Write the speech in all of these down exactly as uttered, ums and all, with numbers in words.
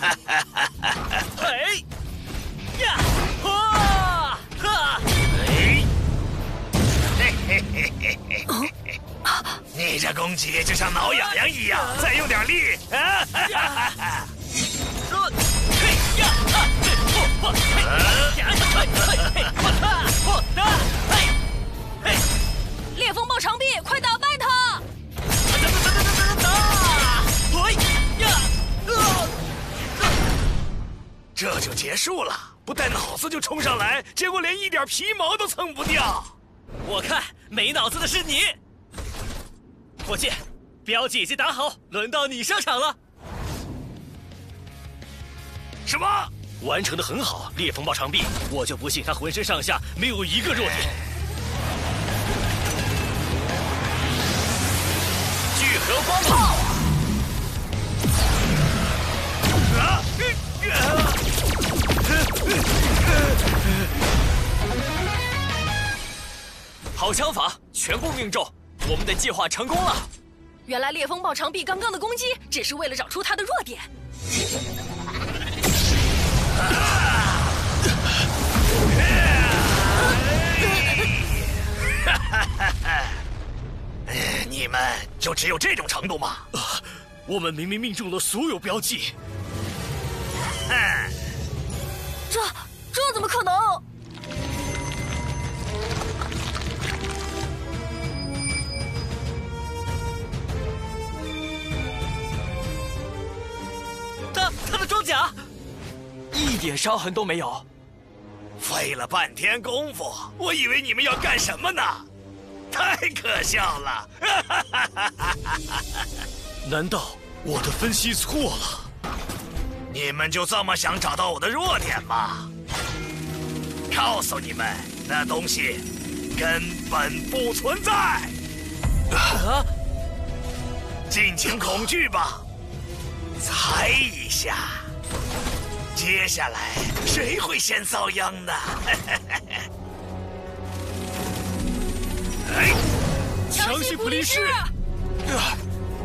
哎呀！哇！哈！ 哎！嘿嘿嘿嘿嘿嘿嘿！你这攻击就像挠痒痒一样，再用点力！啊！哈哈哈！嘿呀！我我嘿呀！嘿嘿嘿！我哈！我的嘿嘿！ 烈风暴长臂，快打败他！ 打打打打打打！嘿呀！呃！这就结束了。不带脑子就冲上来，结果连一点皮毛都蹭不掉。 我看没脑子的是你。火箭，标记已经打好，轮到你上场了。 什么？ 完成的很好，烈风暴长臂，我就不信他浑身上下没有一个弱点。聚合光炮。啊！啊！好枪法，全部命中，我们的计划成功了。 原来烈风暴长臂刚刚的攻击只是为了找出他的弱点。 你们就只有这种程度吗？ 啊，我们明明命中了所有标记。 这这怎么可能？ 他他的装甲一点伤痕都没有。 费了半天功夫，我以为你们要干什么呢？太可笑了！ 难道我的分析错了？ 你们就这么想找到我的弱点吗？告诉你们，那东西根本不存在。 啊！ 尽情恐惧吧，猜一下，接下来谁会先遭殃呢？哎， 强袭普利士！啊！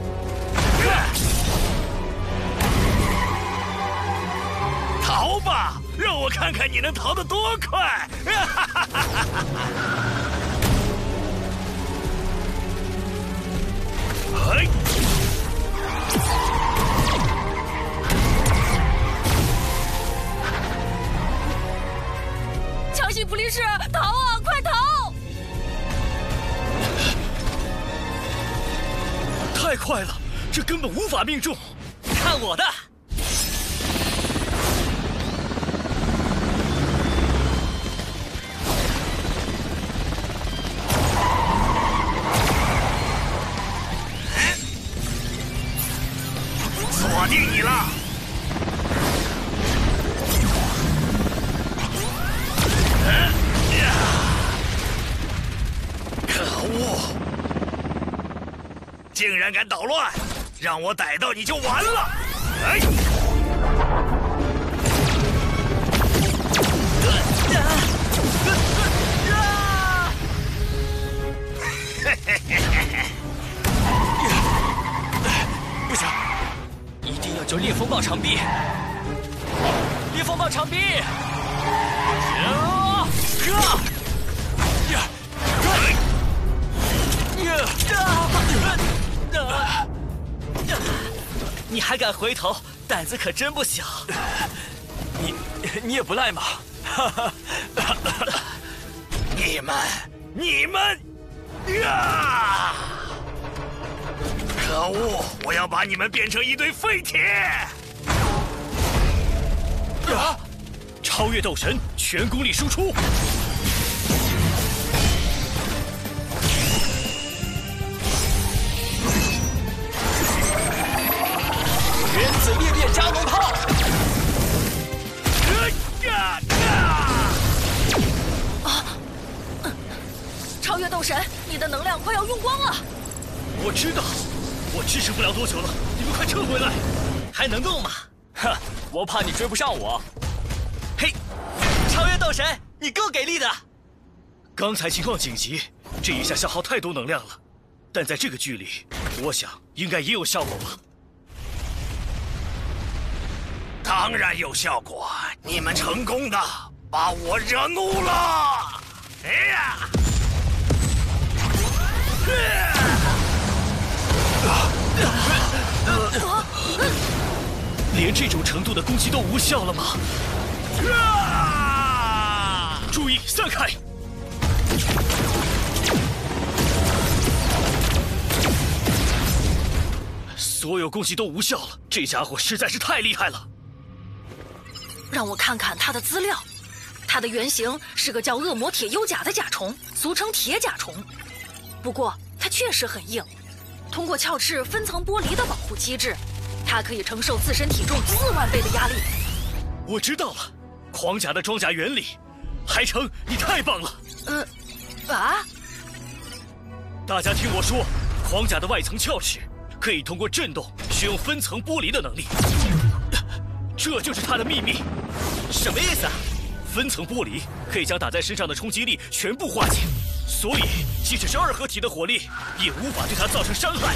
逃吧，让我看看你能逃得多快！哎！ 强袭普利士，逃啊，快逃！ 太快了，这根本无法命中。看我的！ 锁定你了！可恶！竟然敢捣乱，让我逮到你就完了！哎！ 不行，一定要救烈风暴长臂！烈风暴长臂！啊！呀！你还敢回头，胆子可真不小。你你也不赖嘛！ 你们你们呀！可恶！我要把你们变成一堆废铁！ 啊！超越斗神，全功力输出！原子裂变加农炮！ 啊！超越斗神，你的能量快要用光了。 我知道，我支持不了多久了，你们快撤回来！还能动吗？哼，我怕你追不上我。嘿，超越斗神，你够给力的！刚才情况紧急，这一下消耗太多能量了，但在这个距离，我想应该也有效果吧。 当然有效果，你们成功的把我惹怒了。哎呀！ 连这种程度的攻击都无效了吗？注意，散开！所有攻击都无效了，这家伙实在是太厉害了。 让我看看他的资料。它的原型是个叫恶魔铁优甲的甲虫，俗称铁甲虫。不过它确实很硬，通过鞘翅分层剥离的保护机制，它可以承受自身体重四万倍的压力。 我知道了，狂甲的装甲原理。海城，你太棒了！ 呃，啊！ 大家听我说，狂甲的外层鞘翅可以通过震动使用分层剥离的能力，这就是它的秘密。什么意思啊？分层剥离可以将打在身上的冲击力全部化解，所以即使是二合体的火力也无法对它造成伤害。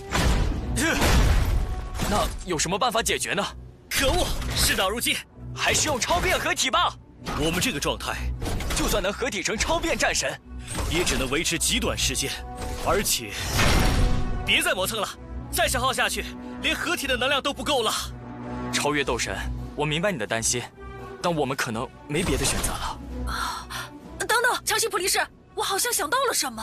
那有什么办法解决呢？ 可恶，事到如今， 还是用超变合体吧。 我们这个状态， 就算能合体成超变战神， 也只能维持极短时间，而且别再磨蹭了，再消耗下去，连合体的能量都不够了。 超越斗神，我明白你的担心，但我们可能没别的选择了。 啊！等等，强袭普利士，我好像想到了什么。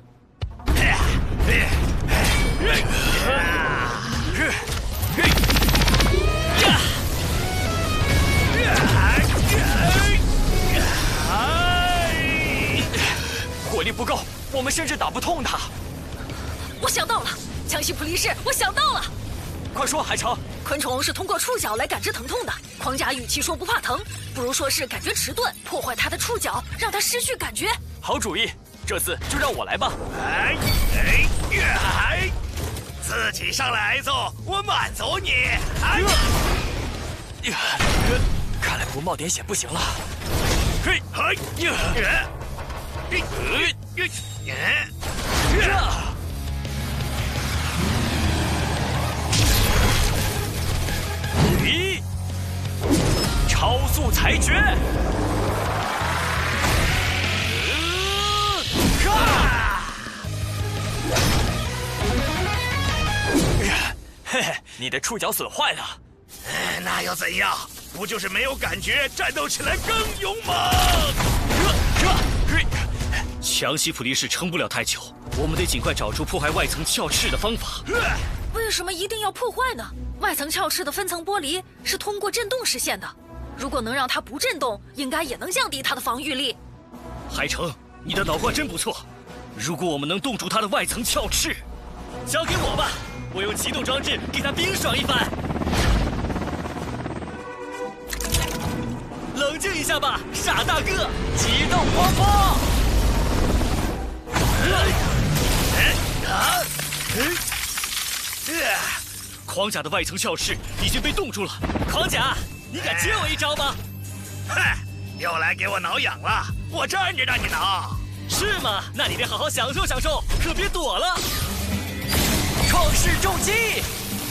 火力不够，我们甚至打不痛它。 我想到了，强袭普利士，我想到了。 快说，海城。 昆虫是通过触角来感知疼痛的，狂甲与其说不怕疼，不如说是感觉迟钝，破坏它的触角，让它失去感觉。 好主意，这次就让我来吧。 哎哎哎！自己上来挨揍，我满足你。哎！ 看来不冒点险不行了。 嘿嘿呀！嘿嘿呀！ 咦！超速裁决！嘿嘿，你的触角损坏了。 哎，那又怎样？不就是没有感觉，战斗起来更勇猛？ 强袭普利士撑不了太久，我们得尽快找出破坏外层鞘翅的方法。 为什么一定要破坏呢？外层鞘翅的分层剥离是通过震动实现的，如果能让它不震动，应该也能降低它的防御力。 海城，你的脑瓜真不错。如果我们能冻住它的外层鞘翅，交给我吧，我用启动装置给它冰爽一番。冷静一下吧，傻大个！ 启动光波！ 啊！狂甲的外层鞘翅已经被冻住了，狂甲，你敢接我一招吗？ 哼，又来给我挠痒了，我站着让你挠。 是吗？那你得好好享受享受，可别躲了。 创世重击！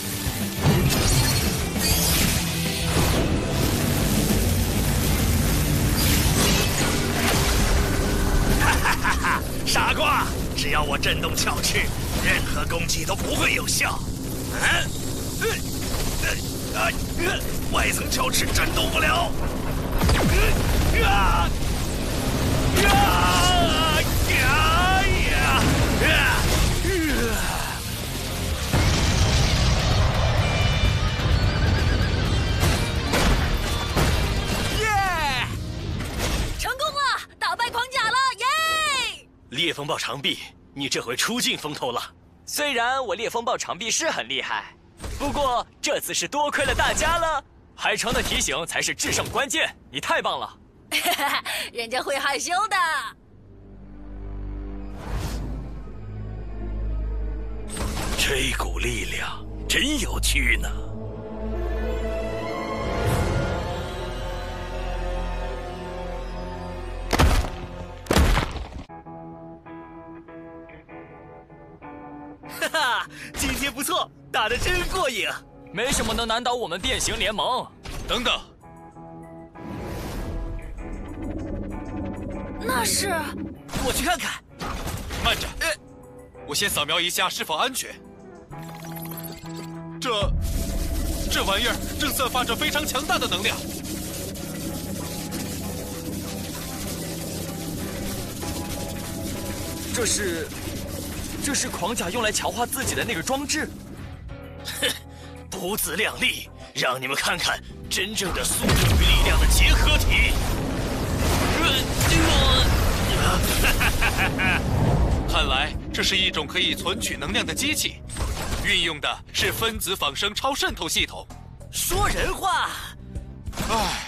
哈哈哈哈！傻瓜，只要我震动鞘翅，任何攻击都不会有效。嗯，呃，呃，呃，外层鞘翅震动不了。呃，啊！呀呀呀！啊！ 耶！ 成功了，打败狂甲了，耶！ 烈风暴长臂，你这回出尽风头了。 虽然我烈风暴长臂是很厉害，不过这次是多亏了大家了。海城的提醒才是制胜关键，你太棒了。 人家会害羞的。 这股力量真有趣呢。 哈哈，今天不错，打得真过瘾。 没什么能难倒我们变形联盟。 等等， 那是…… 我去看看。 慢着， 呃， 我先扫描一下是否安全。这，这玩意儿正散发着非常强大的能量。 这是，这是狂甲用来强化自己的那个装置。 哼，不自量力，让你们看看真正的速度与力量的结合体。 看来这是一种可以存取能量的机器，运用的是分子仿生超渗透系统。 说人话。 唉，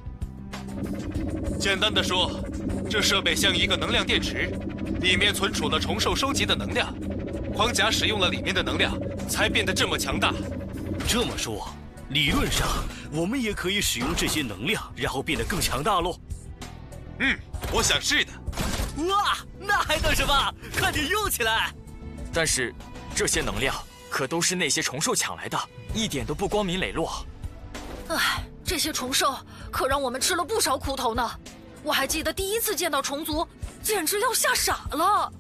简单的说，这设备像一个能量电池，里面存储了虫兽收集的能量。狂甲使用了里面的能量，才变得这么强大。 这么说，理论上我们也可以使用这些能量，然后变得更强大喽。 嗯，我想是的。 哇，那还等什么？快点用起来！ 但是，这些能量可都是那些虫兽抢来的，一点都不光明磊落。 唉，这些虫兽可让我们吃了不少苦头呢。我还记得第一次见到虫族，简直要吓傻了。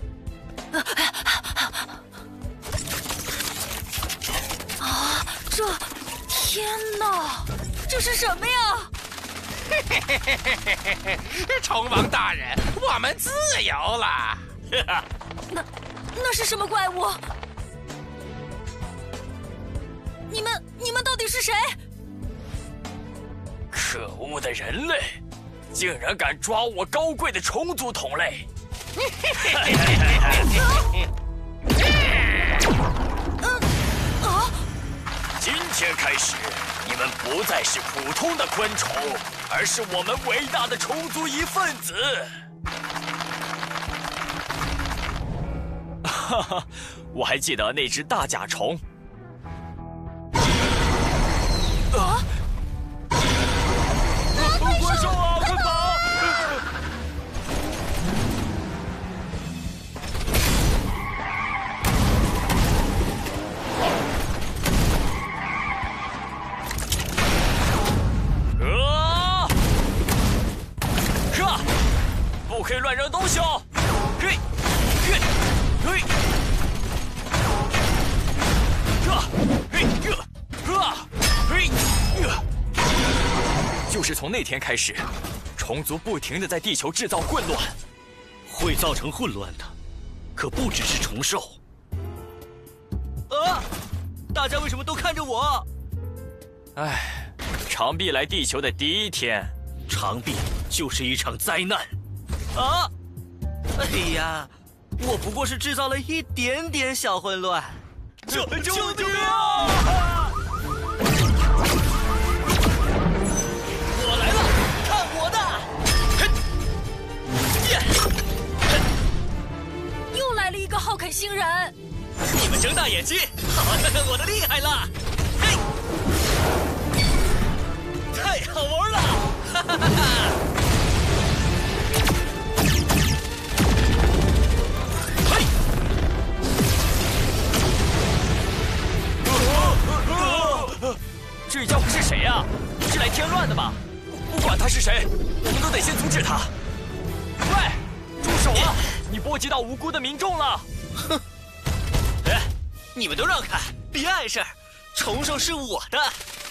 啊，这……天哪，这是什么呀？ 虫王大人，我们自由了。 那那是什么怪物？你们你们到底是谁？ 可恶的人类，竟然敢抓我高贵的虫族同类！今天开始，你们不再是普通的昆虫，而是我们伟大的虫族一份子。哈哈，我还记得那只大甲虫。啊！怪兽啊，快跑！啊！是啊，不可以乱扔东西哦！嘿，嘿，嘿，啊，嘿，啊，嘿，啊！就是从那天开始，虫族不停地在地球制造混乱。 会造成混乱的，可不只是虫兽。 啊！大家为什么都看着我？ 唉，长臂来地球的第一天， 长臂就是一场灾难。 啊！哎呀，我不过是制造了一点点小混乱。 救救命啊！我来了，看我的！ 又来了一个好啃星人。 你们睁大眼睛，好好看看我的厉害了！嘿，太好玩了！哈哈哈哈！嘿！ 这家伙是谁呀？是来添乱的吧？不管他是谁，我们都得先阻止他。喂，住手啊！你波及到无辜的民众了。 哼！哎，你们都让开，别碍事儿。虫兽是我的。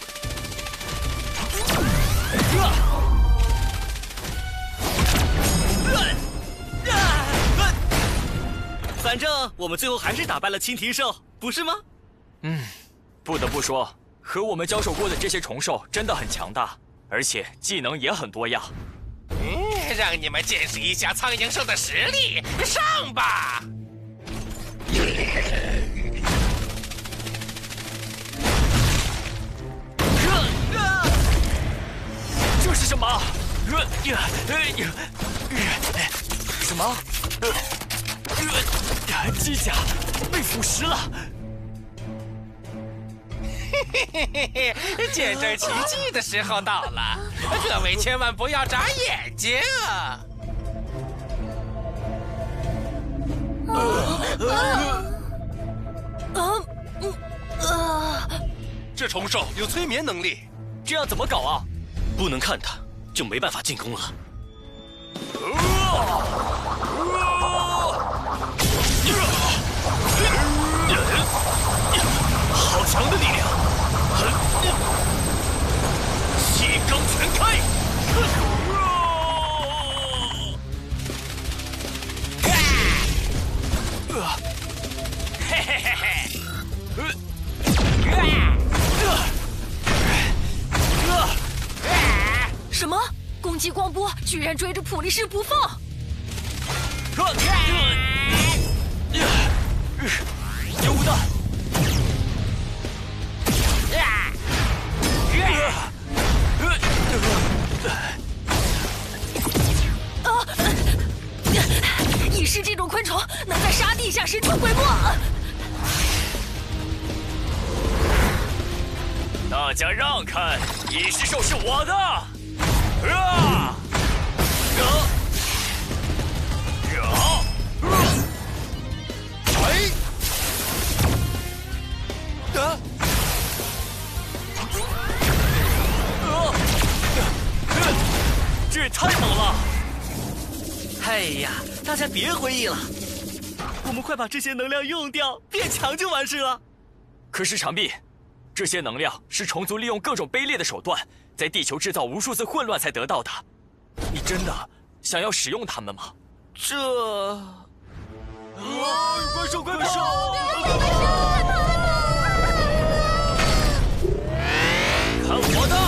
反正我们最后还是打败了蜻蜓兽，不是吗？ 嗯，不得不说，和我们交手过的这些虫兽真的很强大，而且技能也很多样。 嗯，让你们见识一下苍蝇兽的实力，上吧！ 这是什么？什么？机甲被腐蚀了！ 嘿嘿嘿嘿，见证奇迹的时候到了，各位千万不要眨眼睛啊！ 啊，嗯，啊！ 这虫兽有催眠能力， 这样怎么搞啊？ 不能看他，就没办法进攻了。 好强的力量！气罡全开！ 嘿嘿嘿嘿！ 什么？攻击光波居然追着普利士不放！ 有的！ 啊！蚁狮这种昆虫能在沙地下神出鬼没。 大家让开，蚁狮兽是我的！啊！啊！啊！ 哎！啊！ 这也太猛了！ 哎呀，大家别回忆了，我们快把这些能量用掉，变强就完事了。 可是长臂，这些能量是虫族利用各种卑劣的手段，在地球制造无数次混乱才得到的。你真的想要使用它们吗？ 这…… 啊！怪兽，怪兽！看我的！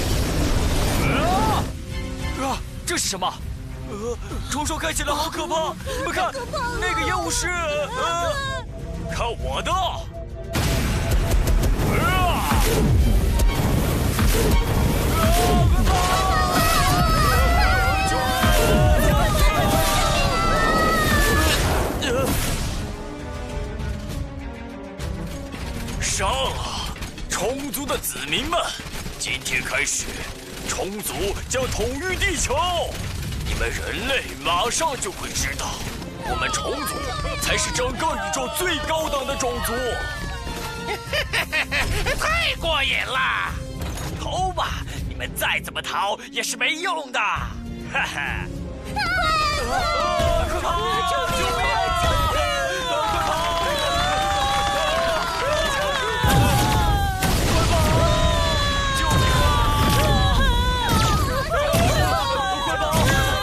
啊！啊！这是什么？呃，虫兽看起来好可怕！你们看，那个烟雾是……呃，看我的！啊！上啊，虫族的子民们！今天开始，虫族将统御地球。你们人类马上就会知道，我们虫族才是整个宇宙最高等的种族。 太过瘾了！ 逃吧！你们再怎么逃也是没用的。哈哈！快跑！救命！快跑！救命啊！快跑！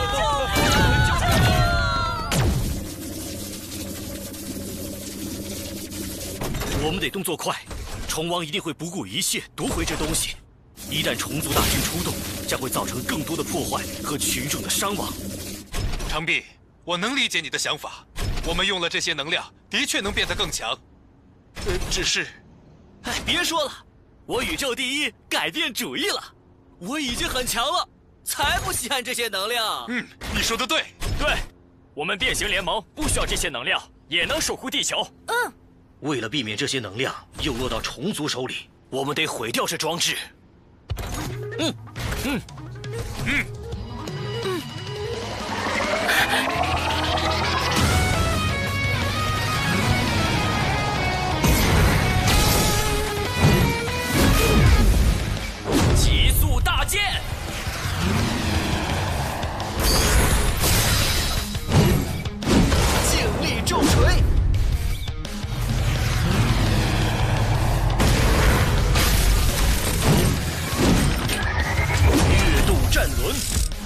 我们得动作快，虫王一定会不顾一切夺回这东西。一旦虫族大军出动，将会造成更多的破坏和群众的伤亡。 长臂，我能理解你的想法。我们用了这些能量，的确能变得更强。呃，只是， 哎，别说了，我宇宙第一改变主意了，我已经很强了，才不稀罕这些能量。 嗯，你说的对。 对，我们变形联盟不需要这些能量，也能守护地球。 嗯。 为了避免这些能量又落到虫族手里，我们得毁掉这装置。嗯嗯嗯嗯。 极速大剑。 静力重锤。 战轮。